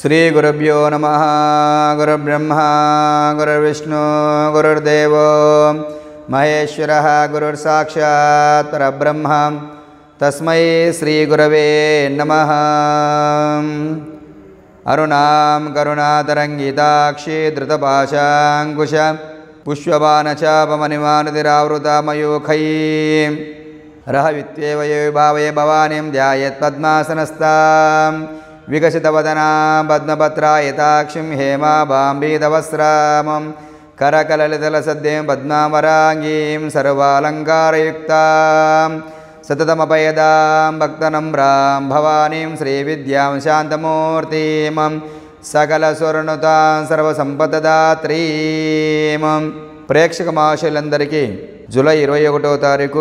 श्री गुरुभ्यो नमः। गुरुर्ब्रह्मा गुरुर्विष्णु गुरुर्देवो महेश्वरः गुरुर्साक्षात् परब्रह्म तस्मै श्री गुरवे नमः। अरुणां करुणातरङ्गिताक्षी धृतपाशाङ्कुश पुष्पबाणचापमणिमानतिरावृतामयूखैः रहवित्येवये भावये भवानीं ध्यायेत् पद्मासनस्तां विकसितवदनां पद्मपत्रायताक्षीं हेमाभाम्बीतवस्त्रां करकललितलसद्यं पद्मावराङ्गीं सर्वालङ्कारयुक्तां सततमपयदां भक्तनम्रां भवानीं श्रीविद्यां शान्तमूर्तिं सकलस्वर्णुतां सर्वसंपत्तिदात्रीं। ప్రేక్షక మహాశయులందరికీ జూలై 21వ తారీఖు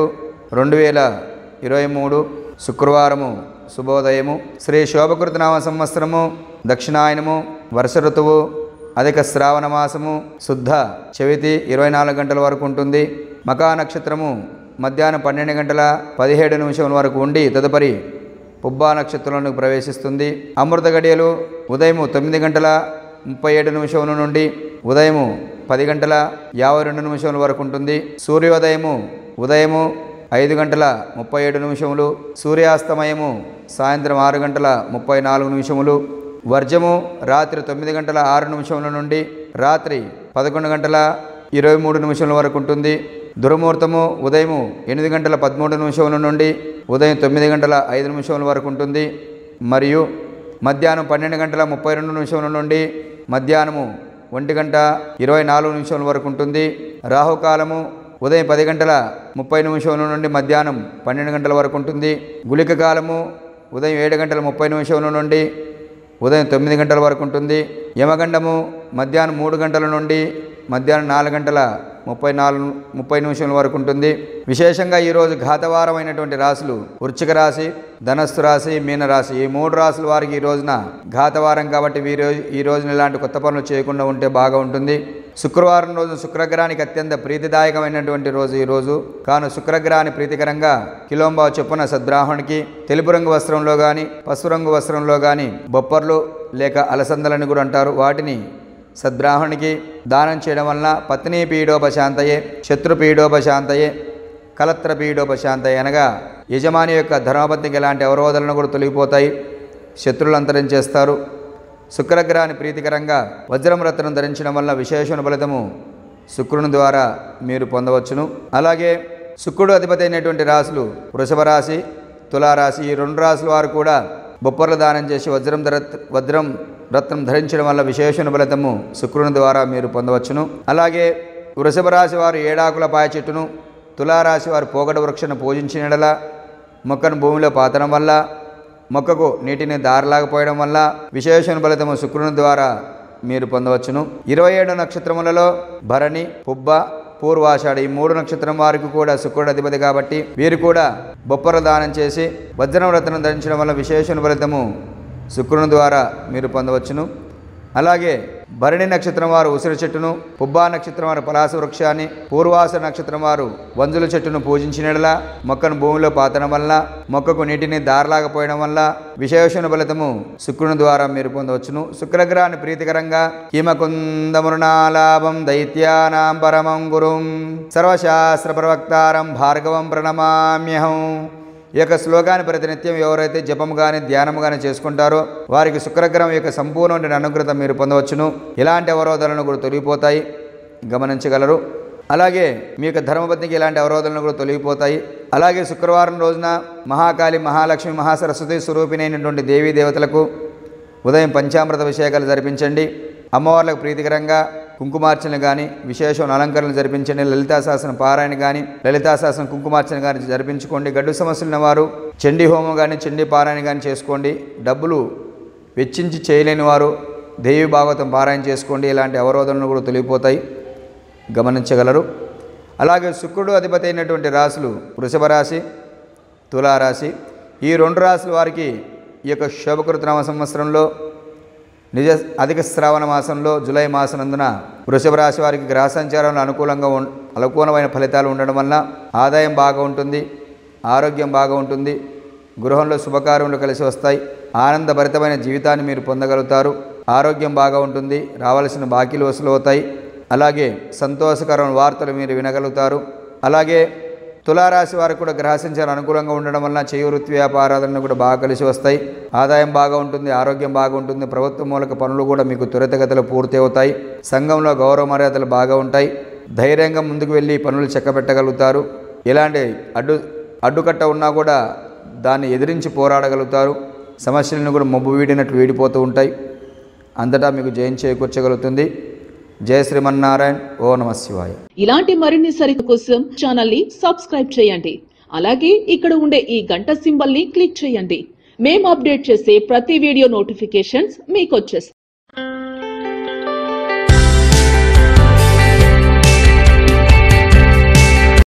2023 శుక్రవారము శుభోదయము. శ్రీ శోభకృతనామ సంవత్సరము దక్షిణాయనము వర్ష ఋతువు అధిక శ్రావణ మాసము శుద్ధ చవితి 24 గంటల వరకు ఉంటుంది. మకా నక్షత్రము మధ్యాహ్నం 12 గంటల 17 నిమిషముల వరకు ఉండి తదుపరి పుబ్బా నక్షత్రంలోకి ప్రవేశిస్తుంది. అమృత గడియలు ఉదయం 9 గంటల 37 నిమిషముల నుండి ఉదయం 10 గంటల 52 నిమిషముల వరకు ఉంటుంది. సూర్యోదయము ఉదయము 5 గంటల 37 నిమిషములు, సూర్యాస్తమయము సాయంత్రం 6 గంటల 34 నిమిషములు, వర్జము రాత్రి 9 గంటల 6 నిమిషముల నుండి రాత్రి 11 గంటల 23 నిమిషముల వరకు ఉంటుంది. దుర్ముహూర్తము ఉదయం 8 గంటల 13 నిమిషముల నుండి ఉదయం 9 గంటల 5 నిమిషముల వరకు ఉంటుంది. మరియు మధ్యాహ్నం 12 గంటల 32 నిమిషముల నుండి మధ్యాహ్నము 1 గంట 24 నిమిషముల వరకు ఉంటుంది. రాహుకాలము ఉదయం 10 గంటల 30 నిమిషముల నుండి మధ్యాహ్నం 12 గంటల వరకు ఉంటుంది. గుళిక కాలము ఉదయం 7 గంటల 30 నిమిషముల నుండి ఉదయం 9 గంటల వరకు ఉంటుంది. యమగండము మధ్యాహ్నం 3 గంటల నుండి మధ్యాహ్నం 4 గంటల 30 నిమిషముల వరకు ఉంటుంది. విశేషంగా ఈరోజు ఘాతవారమైనటువంటి రాశులు వృశ్చిక రాశి, ధనస్సు రాశి, మీనరాశి. ఈ 3 రాశుల వారికి ఈ రోజున ఘాతవారం కాబట్టి ఈ రోజున ఇలాంటి కొత్త పనులు చేయకుండా ఉంటే బాగా ఉంటుంది. శుక్రవారం రోజు శుక్రగ్రహానికి అత్యంత ప్రీతిదాయకమైనటువంటి రోజు ఈ రోజు. కాను శుక్రగ్రహాన్ని ప్రీతికరంగా కిలోంబావు చొప్పున సద్బ్రాహ్మణికి తెలుపు రంగు వస్త్రంలో కానీ పసుపు రంగు వస్త్రంలో కానీ బొప్పర్లు లేక అలసందలని కూడా అంటారు, వాటిని సద్బ్రాహ్మణికి దానం చేయడం వలన పత్ని పీడోపశాంతయే, శత్రు పీడోపశాంతయే, కలత్ర పీడోపశాంతయే అనగా యజమాని యొక్క ధర్మపత్నికి ఎలాంటి అవరోధాలను కూడా తొలగిపోతాయి, శత్రువులు అంతరించేస్తారు. శుక్రగ్రహాన్ని ప్రీతికరంగా వజ్రం రత్నం ధరించడం వల్ల విశేషణ ఫలితము శుక్రుని ద్వారా మీరు పొందవచ్చును. అలాగే శుక్రుడు అధిపతి అయినటువంటి రాశులు వృషభ రాశి, తులారాశి. ఈ 2 రాశుల వారు కూడా బొప్పర్లు దానం చేసి వజ్రం రత్నం ధరించడం వల్ల విశేషణ ఫలితము శుక్రుని ద్వారా మీరు పొందవచ్చును. అలాగే వృషభ రాశి వారు 7 ఆకుల పాయ చెట్టును, తులారాశి వారు పోగడ వృక్షను పూజించిన యెడల, మొక్కను భూమిలో పాతడం వల్ల, మొక్కకు నీటిని దారలాగపోయడం వల్ల విశేషణ ఫలితము శుక్రుని ద్వారా మీరు పొందవచ్చును. 27 నక్షత్రములలో భరణి, పుబ్బ, పూర్వాషాఢ ఈ 3 నక్షత్రం వారికి కూడా శుక్రుడు అధిపతి కాబట్టి వీరు కూడా బొప్పర దానం చేసి వజ్రం రత్నం ధరించడం వల్ల విశేషణ ఫలితము శుక్రుని ద్వారా మీరు పొందవచ్చును. అలాగే భరణి నక్షత్రం వారు ఉసిరి చెట్టును, పుబ్బా నక్షత్రం వారు పలాస వృక్షాన్ని, పూర్వాస నక్షత్రం వారు వంజుల చెట్టును పూజించినట్లా, మొక్కను భూమిలో పాతడం వల్ల, మొక్కకు నీటిని దారలాగపోయడం వల్ల విశేషణ ఫలితము శుక్రుని ద్వారా మీరు పొందవచ్చును. శుక్రగ్రహాన్ని ప్రీతికరంగా హిమకుందమృణాలాభం దైత్యానాం పరమం గురుం సర్వశాస్త్ర ప్రవక్తారం భార్గవం ప్రణమామ్యహం. ఈ యొక్క శ్లోకాన్ని ప్రతినిత్యం ఎవరైతే జపము కానీ ధ్యానము కానీ చేసుకుంటారో వారికి శుక్రగ్రహం యొక్క సంపూర్ణ అనుగ్రహత మీరు పొందవచ్చును. ఇలాంటి అవరోధాలను కూడా తొలగిపోతాయి, గమనించగలరు. అలాగే మీ యొక్క ధర్మపత్నికి ఇలాంటి అవరోధాలను కూడా తొలగిపోతాయి. అలాగే శుక్రవారం రోజున మహాకాళి, మహాలక్ష్మి, మహాసరస్వతి స్వరూపిణైనటువంటి దేవీ దేవతలకు ఉదయం పంచామృత అభిషేకాలు జరిపించండి. అమ్మవార్లకు ప్రీతికరంగా కుంకుమార్చన కానీ విశేషమైన అలంకరణలు జరిపించండి. లలితా సహస్రం పారాయణ కానీ లలితా సహస్రం కుంకుమార్చన కానీ జరిపించుకోండి. గడ్డు సమస్యలున్న వారు చండీ హోమం కానీ చండీ పారాయణ కానీ చేసుకోండి. డబ్బులు వెచ్చించి చేయలేని వారు దేవి భాగవతం పారాయణ చేసుకోండి. ఇలాంటి అవరోధాలను కూడా తొలగిపోతాయి, గమనించగలరు. అలాగే శుక్రుడు అధిపతి అయినటువంటి రాశులు వృషభ రాశి, తులారాశి. ఈ 2 రాశుల వారికి ఈ యొక్క శోభకృతనామ సంవత్సరంలో నిజ అధిక శ్రావణ మాసంలో జూలై మాసనందున వృషభ రాశి వారికి గ్రహ సంచారంలో అనుకూలమైన ఫలితాలు ఉండడం వల్ల ఆదాయం బాగా ఉంటుంది, ఆరోగ్యం బాగా ఉంటుంది, గృహంలో శుభకార్యములు కలిసి వస్తాయి, ఆనందభరితమైన జీవితాన్ని మీరు పొందగలుగుతారు. ఆరోగ్యం బాగా ఉంటుంది, రావాల్సిన బాకీలు వసూలు అవుతాయి. అలాగే సంతోషకరమైన వార్తలు మీరు వినగలుగుతారు. అలాగే తులారాశి వారికి కూడా గ్రహ సంచారం అనుకూలంగా ఉండడం వలన చేయి వృత్తి వ్యాపారాలను కూడా బాగా కలిసి వస్తాయి. ఆదాయం బాగా ఉంటుంది, ఆరోగ్యం బాగా ఉంటుంది. ప్రభుత్వ మూలక పనులు కూడా మీకు త్వరితగతిలో పూర్తి అవుతాయి. సంఘంలో గౌరవ మర్యాదలు బాగా ఉంటాయి. ధైర్యంగా ముందుకు వెళ్ళి పనులు చక్కబెట్టగలుగుతారు. ఎలాంటి అడ్డుకట్ట ఉన్నా కూడా దాన్ని ఎదిరించి పోరాడగలుగుతారు. సమస్యలను కూడా మబ్బు వీడినట్లు వీడిపోతూ ఉంటాయి. అంతటా మీకు జయం చేకూర్చగలుగుతుంది. జయ శ్రీమన్నారాయణ. ఓ నమ శివాయ. ఇలాంటి మరిన్ని సరిత కోసం ఛానల్ ని సబ్స్క్రైబ్ చేయండి. అలాగే ఇక్కడ ఉండే ఈ గంట సింబల్ ని క్లిక్ చేయండి. మేము అప్డేట్ చేసే ప్రతి వీడియో నోటిఫికేషన్స్ మీకు వచ్చేస్తాయి.